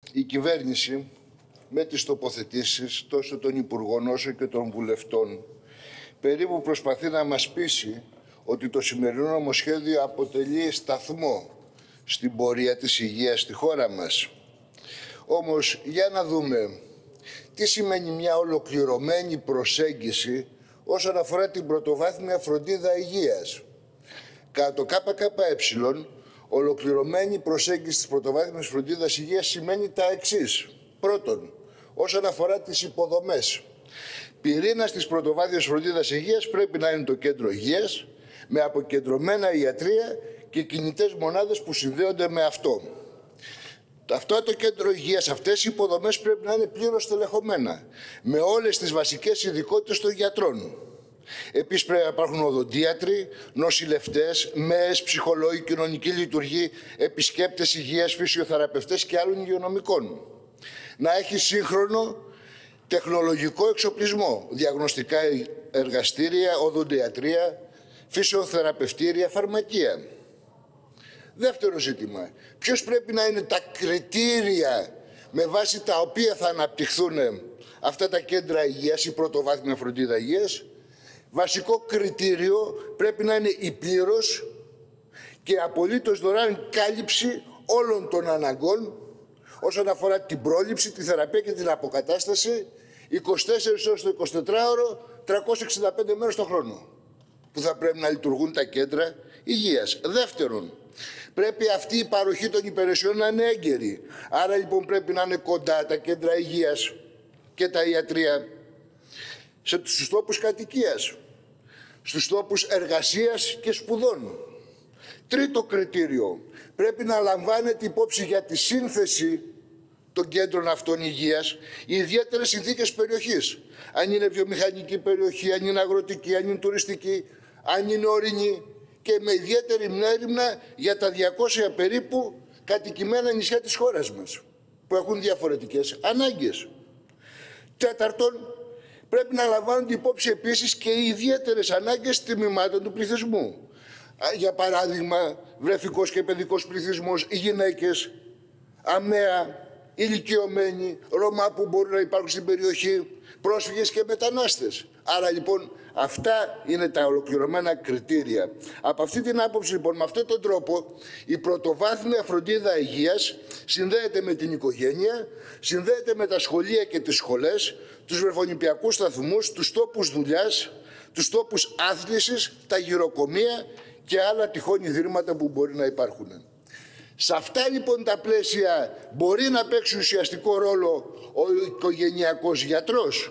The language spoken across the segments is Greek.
η κυβέρνηση με τις τοποθετήσεις τόσο των Υπουργών όσο και των βουλευτών περίπου προσπαθεί να μας πείσει ότι το σημερινό νομοσχέδιο αποτελεί σταθμό στην πορεία της υγείας στη χώρα μας. Όμως, για να δούμε τι σημαίνει μια ολοκληρωμένη προσέγγιση όσον αφορά την πρωτοβάθμια φροντίδα υγείας. Κατά το ΚΚΕ, ολοκληρωμένη προσέγγιση της πρωτοβάθμιας φροντίδας υγείας σημαίνει τα εξής. Πρώτον, όσον αφορά τις υποδομές. Πυρήνας της πρωτοβάθμιας φροντίδας υγείας πρέπει να είναι το κέντρο υγείας, με αποκεντρωμένα ιατρεία και κινητές μονάδες που συνδέονται με αυτό. Αυτό το κέντρο υγείας, αυτές οι υποδομές πρέπει να είναι πλήρως τελεχωμένα, με όλες τις βασικές ειδικότητες των γιατρών. Επίσης πρέπει να υπάρχουν οδοντίατροι, νοσηλευτές, ΜΕΕΣ, ψυχολόγοι, κοινωνικοί λειτουργοί, επισκέπτες υγείας, φυσιοθεραπευτές και άλλων υγειονομικών. Να έχει σύγχρονο τεχνολογικό εξοπλισμό, διαγνωστικά εργαστήρια, οδοντιατρία, φυσιοθεραπευτήρια, φαρμακεία. Δεύτερο ζήτημα, ποιος πρέπει να είναι τα κριτήρια με βάση τα οποία θα αναπτυχθούν αυτά τα κέντρα υγείας, η πρωτοβάθμια φροντίδα υγείας. Βασικό κριτήριο πρέπει να είναι η πλήρως και απολύτως δωρεάν κάλυψη όλων των αναγκών όσον αφορά την πρόληψη, τη θεραπεία και την αποκατάσταση 24 ώρες το 24ωρο, 365 μέρες το χρόνο που θα πρέπει να λειτουργούν τα κέντρα υγείας. Δεύτερον, πρέπει αυτή η παροχή των υπηρεσιών να είναι έγκαιρη. Άρα λοιπόν πρέπει να είναι κοντά τα κέντρα υγείας και τα ιατρεία στους τόπους κατοικίας, στους τόπους εργασίας και σπουδών. Τρίτο κριτήριο, πρέπει να λαμβάνεται υπόψη για τη σύνθεση των κέντρων αυτών υγείας οι ιδιαίτερες συνθήκες περιοχής. Αν είναι βιομηχανική περιοχή, αν είναι αγροτική, αν είναι τουριστική, αν είναι ορεινή και με ιδιαίτερη μέριμνα για τα 200 περίπου κατοικημένα νησιά της χώρας μας που έχουν διαφορετικές ανάγκες. Τέταρτον, πρέπει να λαμβάνονται υπόψη επίσης και οι ιδιαίτερες ανάγκες τμήματων του πληθυσμού. Για παράδειγμα, βρεφικός και παιδικός πληθυσμός, γυναίκες, αμαία, ηλικιωμένοι, Ρωμά που μπορούν να υπάρχουν στην περιοχή, πρόσφυγες και μετανάστες. Άρα λοιπόν αυτά είναι τα ολοκληρωμένα κριτήρια. Από αυτή την άποψη λοιπόν, με αυτόν τον τρόπο, η πρωτοβάθμια φροντίδα υγείας συνδέεται με την οικογένεια, συνδέεται με τα σχολεία και τις σχολές, τους βρεφονιπιακούς σταθμούς, τους τόπους δουλειάς, τους τόπους άθλησης, τα γυροκομεία και άλλα τυχόν ιδρύματα που μπορεί να υπάρχουν. Σε αυτά λοιπόν τα πλαίσια μπορεί να παίξει ουσιαστικό ρόλο ο οικογενειακός γιατρός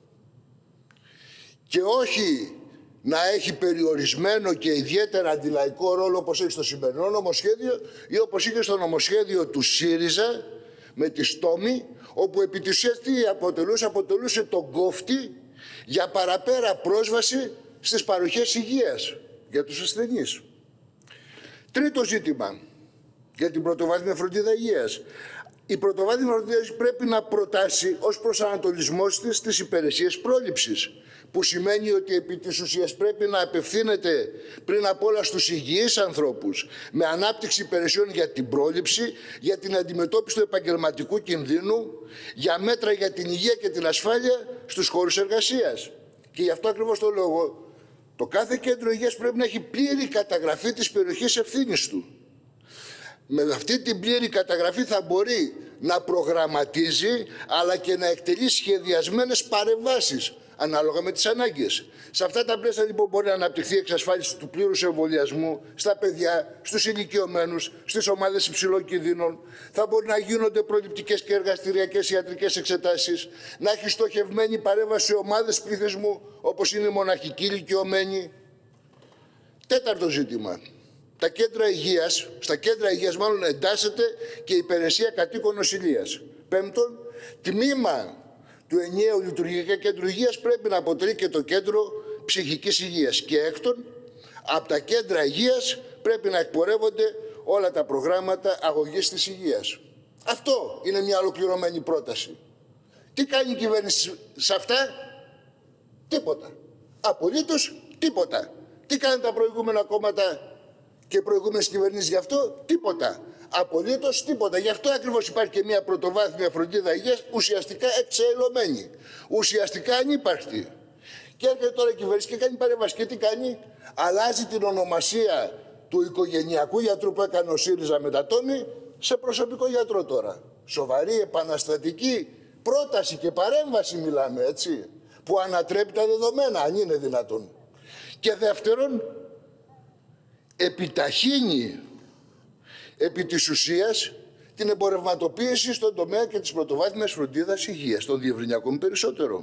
και όχι να έχει περιορισμένο και ιδιαίτερα αντιλαϊκό ρόλο όπως έχει στο σημερινό νομοσχέδιο ή όπως είχε στο νομοσχέδιο του ΣΥΡΙΖΑ με τη Στόμη, όπου επί της ουσίας τι αποτελούσε τον κόφτη για παραπέρα πρόσβαση στις παροχές υγείας για τους ασθενείς. Τρίτο ζήτημα για την πρωτοβάθμια φροντίδα υγείας. Η πρωτοβάθμια φροντίδα υγείας πρέπει να προτάσει ως προσανατολισμός της τις υπηρεσίες πρόληψης, που σημαίνει ότι επί της ουσίας πρέπει να απευθύνεται πριν απ' όλα στους υγιείς ανθρώπους με ανάπτυξη υπηρεσιών για την πρόληψη, για την αντιμετώπιση του επαγγελματικού κινδύνου, για μέτρα για την υγεία και την ασφάλεια στους χώρους εργασίας. Και γι' αυτό ακριβώς το λόγο το κάθε κέντρο υγείας πρέπει να έχει πλήρη καταγραφή της περιοχής ευθύνης του. Με αυτή την πλήρη καταγραφή θα μπορεί να προγραμματίζει αλλά και να εκτελεί σχεδιασμένες παρεμβάσεις ανάλογα με τις ανάγκες. Σε αυτά τα πλαίσια λοιπόν μπορεί να αναπτυχθεί η εξασφάλιση του πλήρους εμβολιασμού στα παιδιά, στους ηλικιωμένους, στις ομάδες υψηλών κινδύνων. Θα μπορεί να γίνονται προληπτικές και εργαστηριακές ιατρικές εξετάσεις, να έχει στοχευμένη παρέμβαση σε ομάδες πληθυσμού όπως είναι οι μοναχικοί ηλικιωμένοι. Τέταρτο ζήτημα. Τα κέντρα υγείας, στα κέντρα υγείας μάλλον εντάσσεται και η υπηρεσία κατοίκων νοσηλείας. Πέμπτον, τμήμα του ενιαίου λειτουργικού κέντρου υγείας πρέπει να αποτελεί και το κέντρο ψυχικής υγείας. Και έκτον, από τα κέντρα υγείας πρέπει να εκπορεύονται όλα τα προγράμματα αγωγής της υγείας. Αυτό είναι μια ολοκληρωμένη πρόταση. Τι κάνει η κυβέρνηση σε αυτά? Τίποτα. Απολύτως τίποτα. Τι κάνουν τα προηγούμενα κόμματα και προηγούμενες κυβερνήσεις γι' αυτό? Τίποτα. Απολύτως τίποτα. Γι' αυτό ακριβώς υπάρχει και μια πρωτοβάθμια φροντίδα υγείας ουσιαστικά εξαιλωμένη, ουσιαστικά ανύπαρκτη. Και έρχεται τώρα η κυβέρνηση και κάνει παρέμβαση. Και τι κάνει? Αλλάζει την ονομασία του οικογενειακού γιατρού που έκανε ο ΣΥΡΙΖΑ με τα Τόμι σε προσωπικό γιατρό τώρα. Σοβαρή, επαναστατική πρόταση και παρέμβαση μιλάμε, έτσι, που ανατρέπει τα δεδομένα, αν είναι δυνατόν. Και δεύτερον, επιταχύνει επί της ουσίας την εμπορευματοποίηση στον τομέα και της πρωτοβάθμιας φροντίδας υγείας, τον διευρυνεί ακόμη περισσότερο.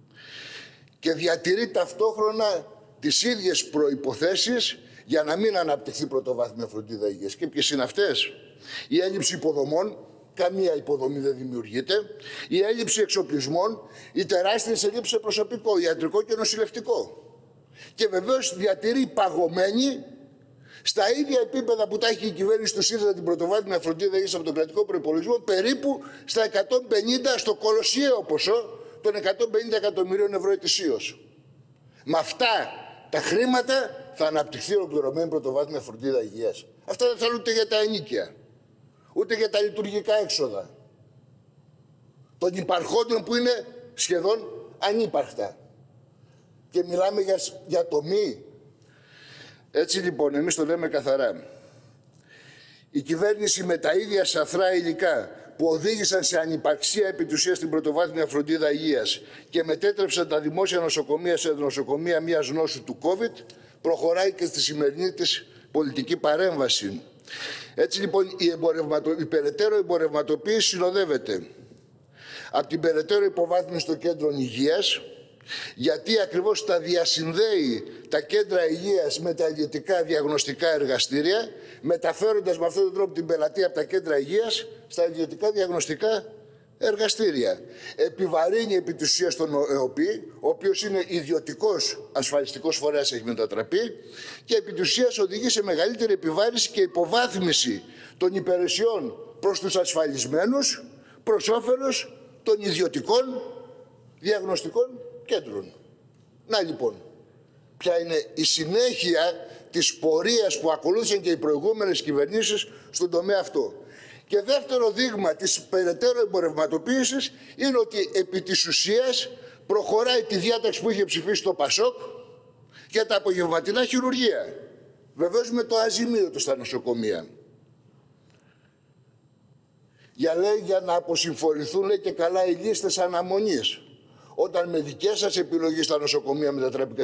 Και διατηρεί ταυτόχρονα τις ίδιες προϋποθέσεις για να μην αναπτυχθεί πρωτοβάθμια φροντίδα υγείας. Και ποιες είναι αυτές? Η έλλειψη υποδομών, καμία υποδομή δεν δημιουργείται, η έλλειψη εξοπλισμών, οι τεράστιες ελλείψεις σε προσωπικό, ιατρικό και νοσηλευτικό. Και βεβαίως διατηρεί παγωμένη στα ίδια επίπεδα που τα έχει η κυβέρνηση του ΣΥΡΙΖΑ την πρωτοβάθμια φροντίδα υγείας από τον κρατικό προϋπολογισμό, περίπου στα 150, στο κολοσιαίο ποσό των 150 εκατομμυρίων ευρώ ετησίως. Με αυτά τα χρήματα θα αναπτυχθεί ολοκληρωμένη πρωτοβάθμια φροντίδα υγείας. Αυτά δεν θέλουν ούτε για τα ενίκια, ούτε για τα λειτουργικά έξοδα των υπαρχόντων που είναι σχεδόν ανύπαρκτα. Και μιλάμε για τομή. Έτσι λοιπόν, εμείς το λέμε καθαρά. Η κυβέρνηση με τα ίδια σαθρά υλικά που οδήγησαν σε ανυπαρξία επί της ουσίας στην πρωτοβάθμια φροντίδα υγείας και μετέτρεψαν τα δημόσια νοσοκομεία σε νοσοκομεία μιας νόσου του COVID, προχωράει και στη σημερινή της πολιτική παρέμβαση. Έτσι λοιπόν η περαιτέρω εμπορευματοποίηση συνοδεύεται από την περαιτέρω υποβάθμιση των κέντρων υγείας, γιατί ακριβώς τα διασυνδέει τα κέντρα υγείας με τα ιδιωτικά διαγνωστικά εργαστήρια, μεταφέροντας με αυτόν τον τρόπο την πελατεία από τα κέντρα υγείας στα ιδιωτικά διαγνωστικά εργαστήρια. Επιβαρύνει επί της ουσίας τον ΕΟΠΗ, ο οποίος είναι ιδιωτικός ασφαλιστικός φορέας, έχει μετατραπεί, και επί της ουσίας οδηγεί σε μεγαλύτερη επιβάρυνση και υποβάθμιση των υπηρεσιών προς τους ασφαλισμένους, προς όφελος των ιδιωτικών διαγνωστικών κέντρων. Να λοιπόν, ποια είναι η συνέχεια της πορείας που ακολούθησαν και οι προηγούμενες κυβερνήσεις στον τομέα αυτό. Και δεύτερο δείγμα της περαιτέρω εμπορευματοποίησης είναι ότι επί της ουσίας προχωράει τη διάταξη που είχε ψηφίσει το ΠΑΣΟΚ για τα απογευματινά χειρουργεία. Βεβαίως με το αζημίωτο στα νοσοκομεία. Για να αποσυμφορηθούν, λέει, και καλά οι λίστες αναμονής. Όταν με δικές σας επιλογές στα νοσοκομεία μετατράπηκα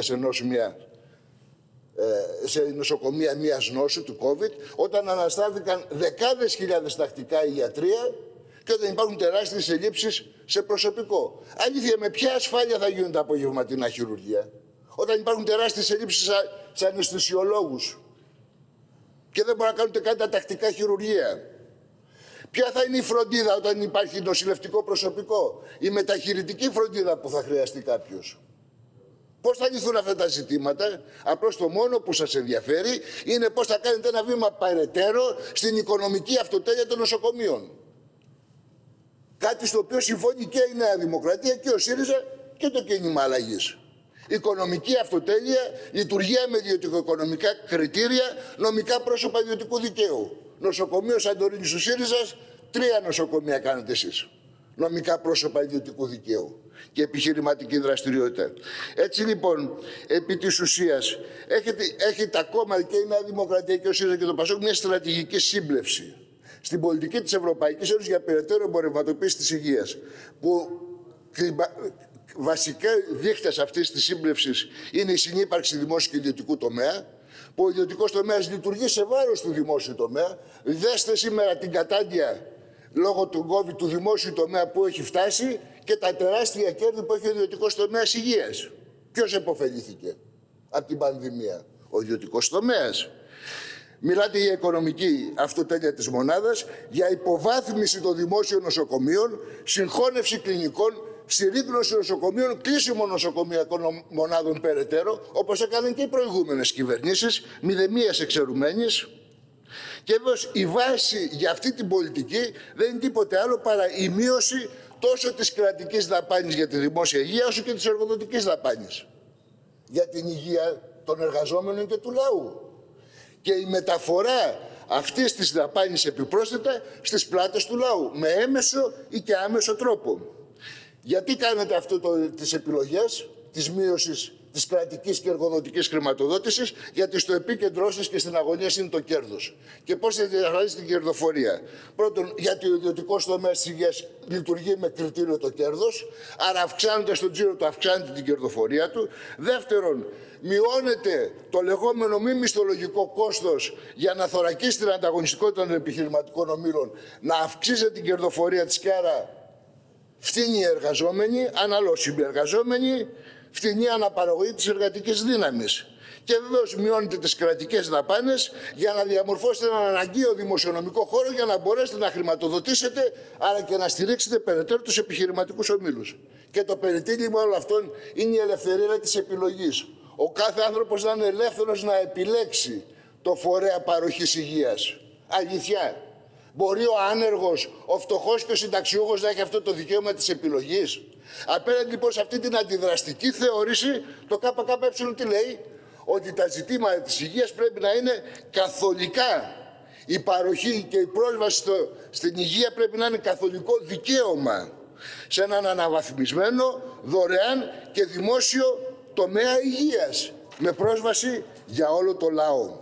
σε νοσοκομεία μιας νόσου του COVID, όταν αναστάθηκαν δεκάδες χιλιάδες τακτικά η ιατρία και όταν υπάρχουν τεράστιες ελλείψεις σε προσωπικό. Αλήθεια, με ποια ασφάλεια θα γίνουν τα απογευματινά χειρουργεία, όταν υπάρχουν τεράστιες ελλείψεις σε αναισθησιολόγους και δεν μπορούν να κάνουν καν τα τακτικά χειρουργεία? Ποια θα είναι η φροντίδα όταν υπάρχει νοσηλευτικό προσωπικό, η μεταχειρητική φροντίδα που θα χρειαστεί κάποιος? Πώς θα λυθούν αυτά τα ζητήματα? Απλώς το μόνο που σας ενδιαφέρει είναι πώς θα κάνετε ένα βήμα παρετέρω στην οικονομική αυτοτέλεια των νοσοκομείων. Κάτι στο οποίο συμφωνεί και η Νέα Δημοκρατία και ο ΣΥΡΙΖΑ και το κίνημα αλλαγής. Οικονομική αυτοτέλεια, λειτουργία με ιδιωτικοοικονομικά κριτήρια, νομικά πρόσωπα ιδιωτικού δικαίου. Νοσοκομείο Σαντορίνης του ΣΥΡΙΖΑ, 3 νοσοκομεία κάνετε εσείς. Νομικά πρόσωπα ιδιωτικού δικαίου και επιχειρηματική δραστηριότητα. Έτσι λοιπόν, επί της ουσίας, έχει τα κόμματα και η Νέα Δημοκρατία και ο ΣΥΡΙΖΑ και το ΠΑΣΟΚ μια στρατηγική σύμπλευση στην πολιτική της Ευρωπαϊκής Ένωσης για περαιτέρω εμπορευματοποίηση της υγείας, που βασικά δείχτες αυτής της σύμπλευσης είναι η συνύπαρξη δημόσιου και ιδιωτικού τομέα, που ο ιδιωτικός τομέας λειτουργεί σε βάρος του δημόσιου τομέα. Δέστε σήμερα την κατάντια λόγω του COVID του δημόσιου τομέα που έχει φτάσει και τα τεράστια κέρδη που έχει ο ιδιωτικός τομέας υγείας. Ποιος επωφελήθηκε από την πανδημία? Ο ιδιωτικός τομέας. Μιλάτε για οικονομική αυτοτέλεια της μονάδας, για υποβάθμιση των δημόσιων νοσοκομείων, συγχώνευση κλινικών, συρρίκνωση νοσοκομείων, κλείσιμο νοσοκομειακών μονάδων περαιτέρω, όπως έκαναν και οι προηγούμενες κυβερνήσεις, μηδεμίας εξαιρουμένης. Και βέβαια η βάση για αυτή την πολιτική δεν είναι τίποτε άλλο παρά η μείωση τόσο της κρατικής δαπάνης για τη δημόσια υγεία, όσο και της εργοδοτικής δαπάνης για την υγεία των εργαζόμενων και του λαού. Και η μεταφορά αυτής της δαπάνης επιπρόσθετα στις πλάτες του λαού, με έμεσο ή και άμεσο τρόπο. Γιατί κάνετε τις επιλογές της μείωσης της κρατικής και εργοδοτικής χρηματοδότησης? Γιατί στο επίκεντρό σας και στην αγωνία είναι το κέρδος. Και πώς θα διασφαλίσετε την κερδοφορία? Πρώτον, γιατί ο ιδιωτικός τομέας της υγείας λειτουργεί με κριτήριο το κέρδος, άρα αυξάνοντας τον τζίρο του, αυξάνεται την κερδοφορία του. Δεύτερον, μειώνεται το λεγόμενο μη μισθολογικό κόστος για να θωρακίσει την ανταγωνιστικότητα των επιχειρηματικών ομίλων, να αυξήσει την κερδοφορία της και άρα φτηνή οι εργαζόμενοι, αναλώσιμοι εργαζόμενοι, φτηνή αναπαραγωγή της εργατικής δύναμης. Και βεβαίως μειώνετε τις κρατικές δαπάνες για να διαμορφώσετε έναν αναγκαίο δημοσιονομικό χώρο για να μπορέσετε να χρηματοδοτήσετε, αλλά και να στηρίξετε περαιτέρω τους επιχειρηματικούς ομίλους. Και το περιτύλιγμα όλων αυτών είναι η ελευθερία της επιλογής. Ο κάθε άνθρωπος να είναι ελεύθερος να επιλέξει το φορέα παροχής υγείας. Αλήθεια. Μπορεί ο άνεργος, ο φτωχός και ο συνταξιούχος να έχει αυτό το δικαίωμα της επιλογής? Απέναντι λοιπόν σε αυτή την αντιδραστική θεώρηση, το ΚΚΕ τι λέει? Ότι τα ζητήματα της υγείας πρέπει να είναι καθολικά. Η παροχή και η πρόσβαση στην υγεία πρέπει να είναι καθολικό δικαίωμα σε έναν αναβαθμισμένο, δωρεάν και δημόσιο τομέα υγείας, με πρόσβαση για όλο το λαό.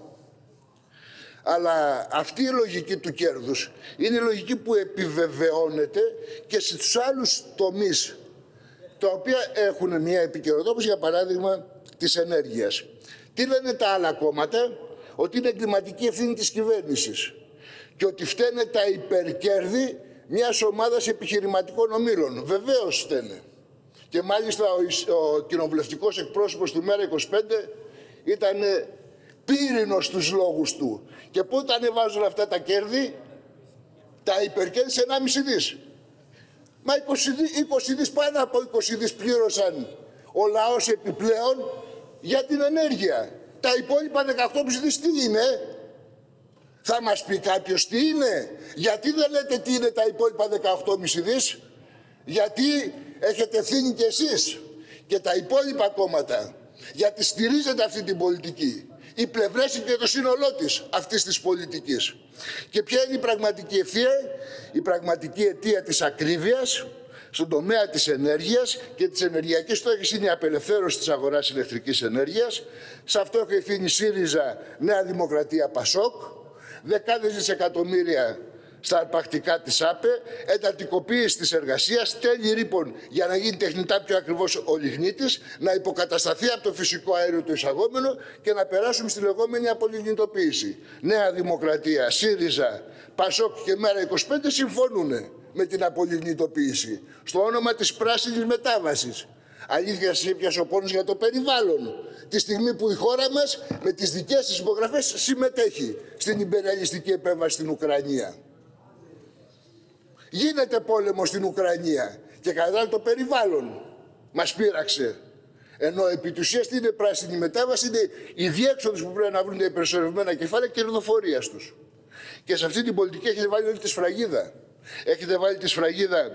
Αλλά αυτή η λογική του κέρδους είναι η λογική που επιβεβαιώνεται και στους άλλους τομείς, τα οποία έχουν μια επικαιρότητα, όπως για παράδειγμα της ενέργειας. Τι λένε τα άλλα κόμματα? Ότι είναι εγκληματική ευθύνη της κυβέρνησης και ότι φταίνε τα υπερκέρδη μιας ομάδας επιχειρηματικών ομίλων. Βεβαίως φταίνε. Και μάλιστα ο κοινοβουλευτικός εκπρόσωπος του ΜέΡΑ25 ήταν πύρινος στους λόγους του. Και πού τα ανεβάζουν αυτά τα κέρδη? Τα υπερκέρδη σε 1,5 δις. Μα 20 δις, πάνω από 20 δις πλήρωσαν ο λαός επιπλέον για την ενέργεια. Τα υπόλοιπα 18,5 δις τι είναι? Θα μας πει κάποιος τι είναι? Γιατί δεν λέτε τι είναι τα υπόλοιπα 18,5 δις? Γιατί έχετε ευθύνη κι εσείς και τα υπόλοιπα κόμματα, γιατί στηρίζετε αυτή την πολιτική. Οι πλευρές και το σύνολό της αυτής της πολιτικής. Και ποια είναι η πραγματική ευθεία? Η πραγματική αιτία της ακρίβειας στον τομέα της ενέργειας και της ενεργειακής στόχης είναι η απελευθέρωση της αγοράς ηλεκτρικής ενέργειας. Σε αυτό έχει ευθύνη ΣΥΡΙΖΑ, Νέα Δημοκρατία, ΠΑΣΟΚ, δεκάδες δισεκατομμύρια στα αρπακτικά της ΑΠΕ, εντατικοποίηση της εργασίας, τέλη ρήπων για να γίνει τεχνητά πιο ακριβώς ο λιγνίτης, να υποκατασταθεί από το φυσικό αέριο το εισαγόμενο και να περάσουμε στη λεγόμενη απολιγνητοποίηση. Νέα Δημοκρατία, ΣΥΡΙΖΑ, ΠΑΣΟΚ και ΜέΡΑ25 συμφωνούν με την απολιγνητοποίηση στο όνομα της πράσινης μετάβασης. Αλήθεια σας έπιασε ο πόνος για το περιβάλλον, τη στιγμή που η χώρα μας με τις δικές της υπογραφές συμμετέχει στην υπεριαλιστική επέμβαση στην Ουκρανία. Γίνεται πόλεμο στην Ουκρανία και κατά το περιβάλλον μας πείραξε. Ενώ επί της ουσίας τι είναι πράσινη μετάβαση? Είναι η διέξοδος που πρέπει να βρουν τα υπερσορευμένα κεφάλαια και κερδοφορίας τους. Και σε αυτή την πολιτική έχετε βάλει όλη τη σφραγίδα. Έχετε βάλει τη σφραγίδα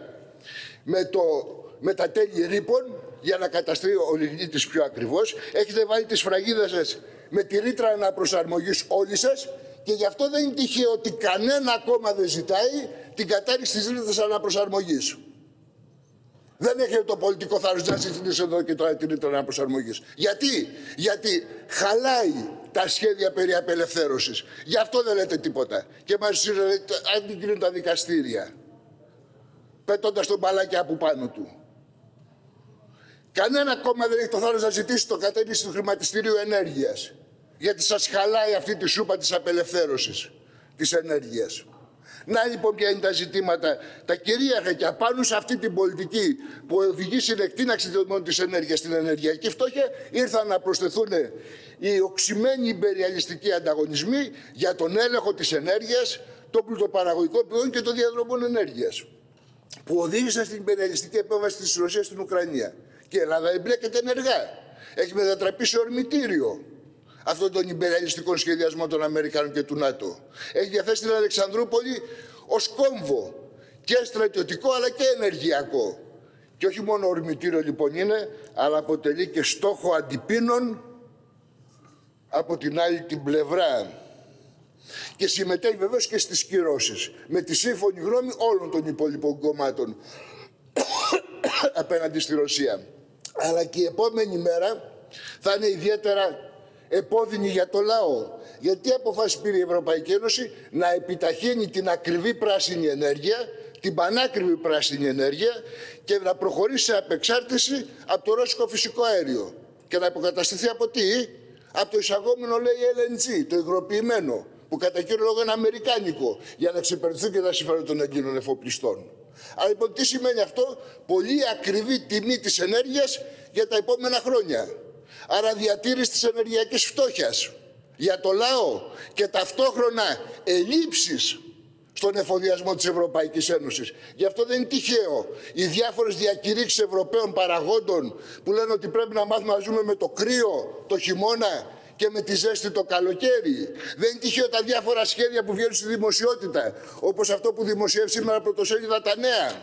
με τα τέλη ρήπων για να καταστεί ο λιγνίτης πιο ακριβώς. Έχετε βάλει τη σφραγίδα σας με τη ρήτρα αναπροσαρμογής όλοι σας και γι' αυτό δεν είναι τυχαίο ότι κανένα κόμμα δεν ζητάει την κατάργηση της ρήτρας αναπροσαρμογής. Δεν έχετε το πολιτικό θάρρος να συζητήσετε εδώ και τώρα την ρήτρα αναπροσαρμογής. Γιατί χαλάει τα σχέδια περί απελευθέρωσης. Γι' αυτό δεν λέτε τίποτα. Και μας αντικρίνουν τα δικαστήρια, πετώντας τον μπαλάκι από πάνω του. Κανένα κόμμα δεν έχει το θάρρος να ζητήσει το κατάργηση του χρηματιστηρίου ενέργειας. Γιατί σας χαλάει αυτή τη σούπα της απελευθέρωσης της ενέργειας. Να λοιπόν ποια είναι τα ζητήματα, τα κυρίαρχα και απάνω σε αυτή την πολιτική που οδηγεί στην εκτείναξη της ενέργειας, στην ενεργειακή φτώχεια, ήρθαν να προσθεθούν οι οξυμένοι υπεριαλιστικοί ανταγωνισμοί για τον έλεγχο της ενέργειας, των πλουτοπαραγωγικών πηγών και των διαδρομών ενέργειας, που οδήγησαν στην υπεριαλιστική επέμβαση της Ρωσίας στην Ουκρανία. Και η Ελλάδα εμπλέκεται ενεργά. Έχει μετατραπεί σε ορμητήριο αυτών των υπεριαλιστικών σχεδιασμών των Αμερικάνων και του ΝΑΤΟ. Έχει διαθέσει την Αλεξανδρούπολη ως κόμβο και στρατιωτικό αλλά και ενεργειακό. Και όχι μόνο ορμητήριο λοιπόν είναι, αλλά αποτελεί και στόχο αντιπίνων από την άλλη την πλευρά. Και συμμετέχει βεβαίως και στις κυρώσεις, με τη σύμφωνη γνώμη όλων των υπόλοιπων κομμάτων απέναντι στη Ρωσία. Αλλά και η επόμενη μέρα θα είναι ιδιαίτερα επώδυνη για το λαό. Γιατί αποφάσισε πήρε η Ευρωπαϊκή Ένωση να επιταχύνει την ακριβή πράσινη ενέργεια, την πανάκριβη πράσινη ενέργεια και να προχωρήσει σε απεξάρτηση από το ρώσικο φυσικό αέριο. Και να αποκαταστηθεί από τι? Από το εισαγόμενο, λέει, LNG, το υγροποιημένο, που κατά κύριο λόγο είναι αμερικάνικο, για να εξυπηρετηθούν και τα συμφέροντα των Ελλήνων εφοπλιστών. Αλλά λοιπόν τι σημαίνει αυτό? Πολύ ακριβή τιμή της ενέργειας για τα επόμενα χρόνια. Άρα διατήρηση της ενεργειακής φτώχειας για το λαό και ταυτόχρονα ελλείψεις στον εφοδιασμό της Ευρωπαϊκής Ένωσης. Γι' αυτό δεν είναι τυχαίο οι διάφορες διακηρύξεις Ευρωπαίων παραγόντων που λένε ότι πρέπει να μάθουμε να ζούμε με το κρύο το χειμώνα και με τη ζέστη το καλοκαίρι. Δεν είναι τυχαίο τα διάφορα σχέδια που βγαίνουν στη δημοσιότητα, όπως αυτό που δημοσιεύει σήμερα πρωτοσέλιδα Τα Νέα.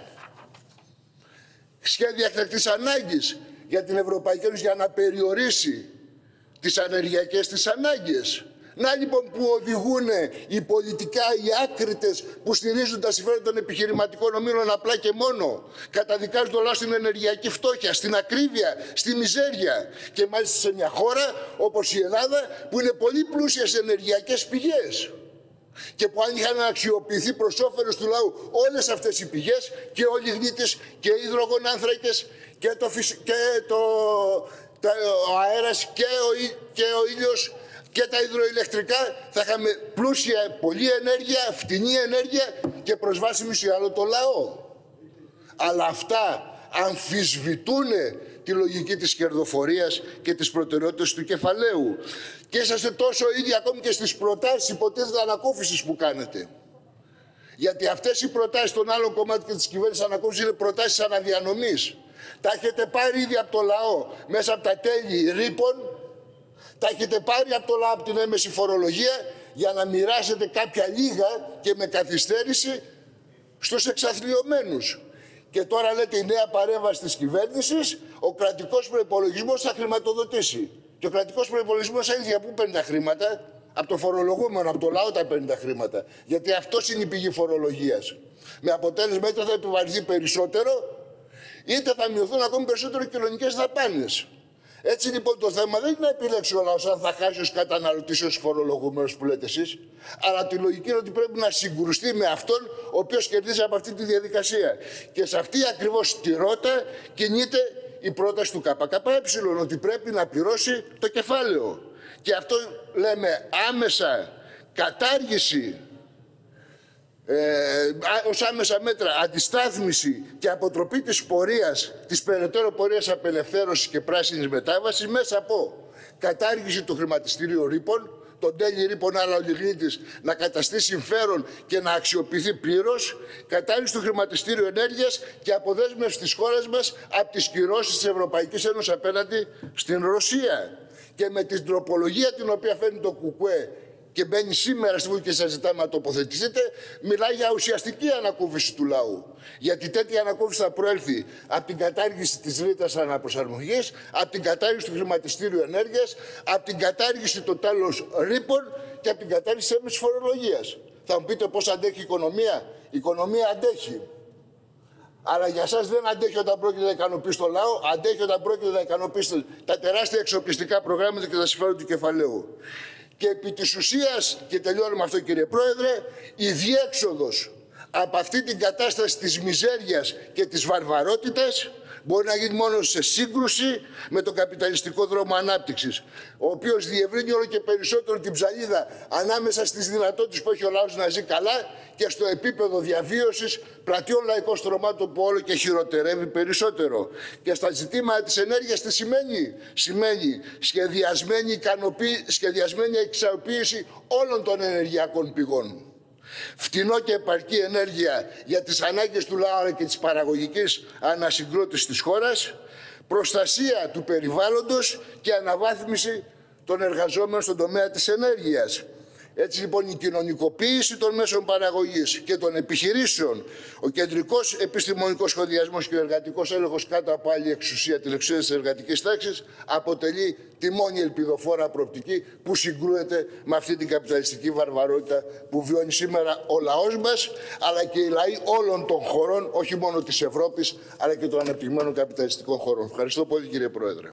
Σχέδια έκτακτης ανάγκης για την Ευρωπαϊκή Ένωση για να περιορίσει τις ανεργειακές της ανάγκες. Να λοιπόν που οδηγούν οι πολιτικά, οι άκριτες που στηρίζουν τα συμφέροντα των επιχειρηματικών ομίλων απλά και μόνο. Καταδικάζουν το λαό στην ενεργειακή φτώχεια, στην ακρίβεια, στη μιζέρια. Και μάλιστα σε μια χώρα όπως η Ελλάδα που είναι πολύ πλούσια σε ενεργειακές πηγές. Και που αν είχαν αξιοποιηθεί προς όφελος του λαού όλες αυτές οι πηγές, και ο λιγνίτης και οι υδρογονάνθρακες και ο αέρας και ο ήλιος και τα υδροηλεκτρικά, θα είχαμε πλούσια, πολλή ενέργεια, φτηνή ενέργεια και προσβάσιμη σε άλλο το λαό. Αλλά αυτά αμφισβητούν τη λογική της κερδοφορίας και τις προτεραιότητες του κεφαλαίου. Και είσαστε τόσο ίδιοι ακόμη και στις προτάσεις υποτίθεται ανακούφισης που κάνετε. Γιατί αυτές οι προτάσεις των άλλων κομμάτων και της κυβέρνησης ανακούφισης είναι προτάσεις αναδιανομής. Τα έχετε πάρει ήδη από το λαό μέσα από τα τέλη ρήπων, τα έχετε πάρει από το λαό από την έμεση φορολογία για να μοιράσετε κάποια λίγα και με καθυστέρηση στους εξαθλιωμένους. Και τώρα λέτε η νέα παρέμβαση της κυβέρνησης, ο κρατικός προϋπολογισμός θα χρηματοδοτήσει. Και ο κρατικός προϋπολογισμός ίδια πού παίρνει τα χρήματα? Από το φορολογούμενο, από το λαό τα παίρνει τα χρήματα. Γιατί αυτός είναι η πηγή φορολογίας. Με αποτέλεσμα είτε θα επιβαρυνθεί περισσότερο, είτε θα μειωθούν ακόμη περισσότερο οι κοινωνικές δαπάνες. Έτσι λοιπόν το θέμα δεν είναι να επιλέξει ο λαός αν θα χάσει ως καταναλωτής, ως φορολογούμενος που λέτε εσείς, αλλά τη λογική είναι ότι πρέπει να συγκρουστεί με αυτόν ο οποίος κερδίζει από αυτή τη διαδικασία. Και σε αυτή ακριβώς τη ρότα κινείται η πρόταση του ΚΚΕ, ότι πρέπει να πληρώσει το κεφάλαιο. Και αυτό λέμε άμεσα κατάργηση, ως άμεσα μέτρα αντιστάθμιση και αποτροπή της πορείας, της περαιτέρω πορείας απελευθέρωσης και πράσινης μετάβασης μέσα από κατάργηση του χρηματιστηρίου ρήπων, τον τέλει ρήπων, άρα ο λιγνίτης να καταστεί συμφέρον και να αξιοποιηθεί πλήρως, κατάργηση του χρηματιστήριου ενέργειας και αποδέσμευση της χώρας μας από τις κυρώσεις της Ευρωπαϊκής Ένωσης απέναντι στην Ρωσία. Και με την τροπολογία την οποία φέρνει το ΚΚΕ και μπαίνει σήμερα στη Βουλή και σας ζητάμε να τοποθετηθείτε, μιλάει για ουσιαστική ανακούφιση του λαού. Γιατί τέτοια ανακούφιση θα προέλθει από την κατάργηση της ρήτρας αναπροσαρμογής, από την κατάργηση του χρηματιστήριου ενέργειας, από την κατάργηση του τέλους ρήπων και από την κατάργηση της έμεσης φορολογίας. Θα μου πείτε πώς αντέχει η οικονομία? Η οικονομία αντέχει. Αλλά για σας δεν αντέχει όταν πρόκειται να ικανοποιήσει το λαό, αντέχει όταν πρόκειται να ικανοποιήσει τα τεράστια εξοπλιστικά προγράμματα και τα συμφέροντα του κεφαλαίου. Και επί της ουσίας, και τελειώνω με αυτό κύριε Πρόεδρε, η διέξοδος από αυτή την κατάσταση της μιζέριας και της βαρβαρότητας μπορεί να γίνει μόνο σε σύγκρουση με τον καπιταλιστικό δρόμο ανάπτυξης, ο οποίος διευρύνει όλο και περισσότερο την ψαλίδα ανάμεσα στις δυνατότητες που έχει ο λαός να ζει καλά και στο επίπεδο διαβίωσης πλατιών λαϊκών στρωμάτων που όλο και χειροτερεύει περισσότερο. Και στα ζητήματα της ενέργειας τι σημαίνει? Σημαίνει σχεδιασμένη εξαποίηση όλων των ενεργειακών πηγών. Φτηνό και επαρκή ενέργεια για τις ανάγκες του λαού και της παραγωγικής ανασυγκρότησης της χώρας, προστασία του περιβάλλοντος και αναβάθμιση των εργαζόμενων στον τομέα της ενέργειας. Έτσι λοιπόν η κοινωνικοποίηση των μέσων παραγωγής και των επιχειρήσεων, ο κεντρικός επιστημονικός σχεδιασμός και ο εργατικός έλεγχος κάτω από άλλη εξουσία, την εξουσία της εργατικής τάξης, αποτελεί τη μόνη ελπιδοφόρα προοπτική που συγκρούεται με αυτή την καπιταλιστική βαρβαρότητα που βιώνει σήμερα ο λαός μας, αλλά και οι λαοί όλων των χωρών, όχι μόνο της Ευρώπης, αλλά και των ανεπτυγμένων καπιταλιστικών χωρών. Ευχαριστώ πολύ, κύριε Πρόεδρε.